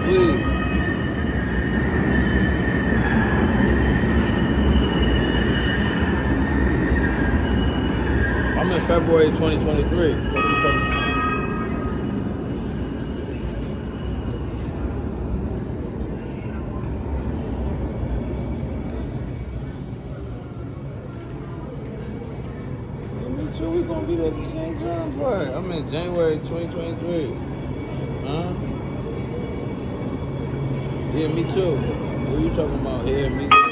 please. I'm in February 2023. What you talking about? So we gonna be there at the same time, boy. I'm in January 2023. Huh? Yeah, me too. What are you talking about? Yeah, me too.